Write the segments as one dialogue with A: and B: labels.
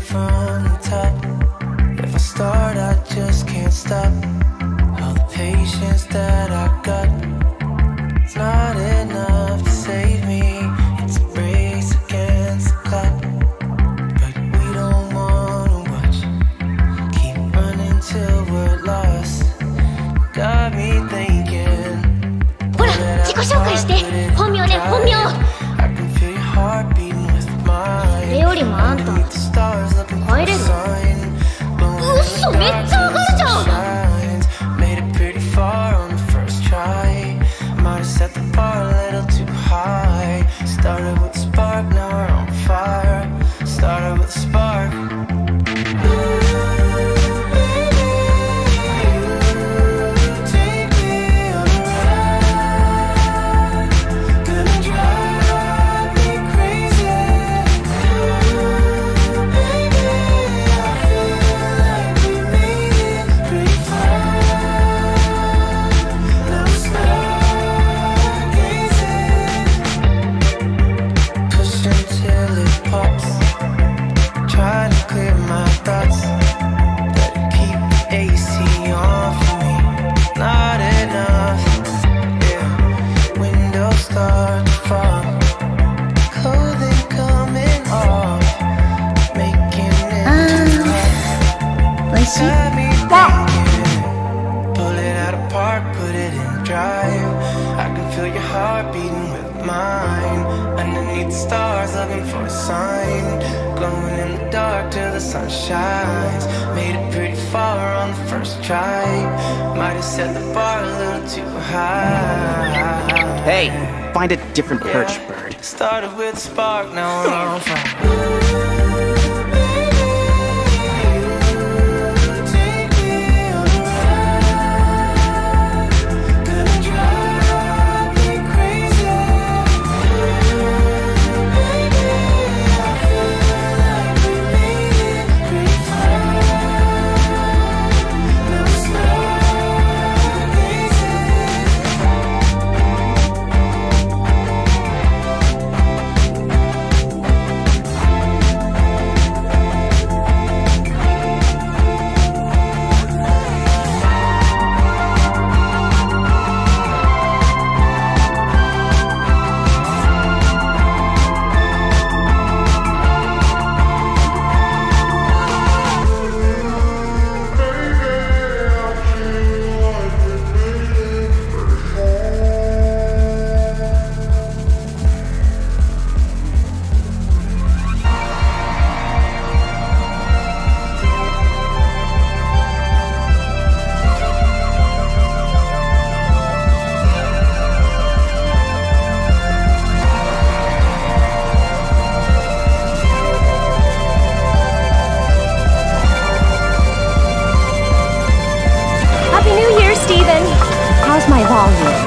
A: from the top. If I start, I just can't stop. All the patience that I got, it's not enough to save me. It's a race against the clock, but we don't wanna watch. Keep running till we're lost. Got me thinking.
B: ほら、自己紹介して。本名ね、本名。
A: I can feel your heart beating with mine.
B: それよりもあんた帰れる？嘘、めっちゃ上がるじゃん。
A: Made it pretty far on the first try. Might have set the bar a little too high. Started with a spark, now we're on fire. Started with a spark. Pull it out of park, put it in drive. I can feel your heart beating with mine. Underneath the stars, looking for a sign. Glowing in the dark till the sun shines. Made it pretty far on the first try. Might have set the bar a little too high.
C: Hey, find a different perch, bird.
A: Started with a spark, now we're on fire.
B: How's my volume?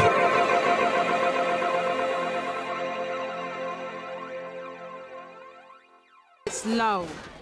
D: It's low.